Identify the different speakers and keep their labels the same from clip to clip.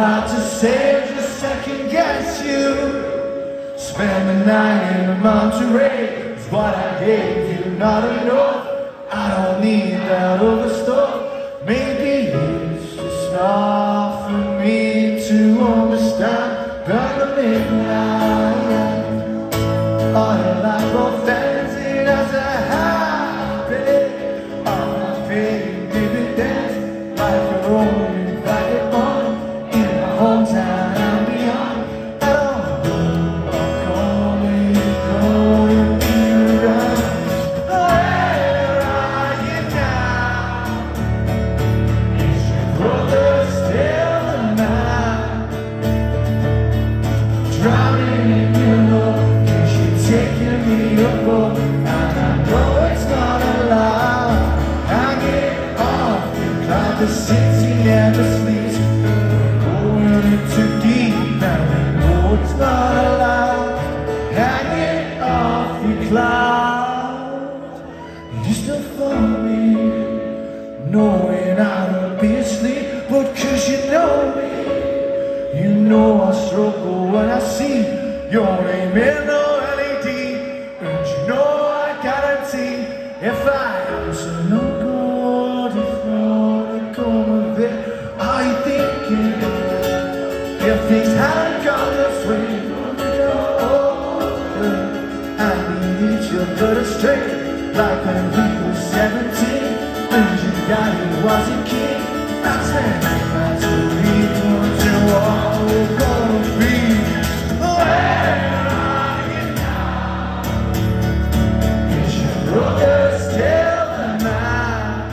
Speaker 1: hard to say, just second guess you. Spend the night in Monterey, it's what I gave you, not enough. I don't need that other stuff. Maybe it's just not for me to understand. Burn the midnight, all your life offended as a habit. All my faith dividends, like your own vagabond in my hometown and beyond. The city never sleeps. We're going into deep, now we know it's not allowed. Hanging off your cloud, you still follow me, knowing I don't be asleep. But cause you know me, you know I struggle when I see your name in the LED. And you know I guarantee if I answer no good, are you thinking if things hadn't gone this way? I needed your blood straight, like when we were 17, and your daddy was a king. That's when that's what we want to all we're gonna be. Where are you now? Is your brother still alive?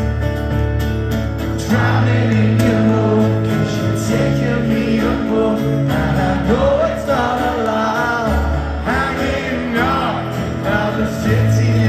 Speaker 1: Drowning in your love, cause you're taking me above, and I know it's not allowed. Hanging on, now the city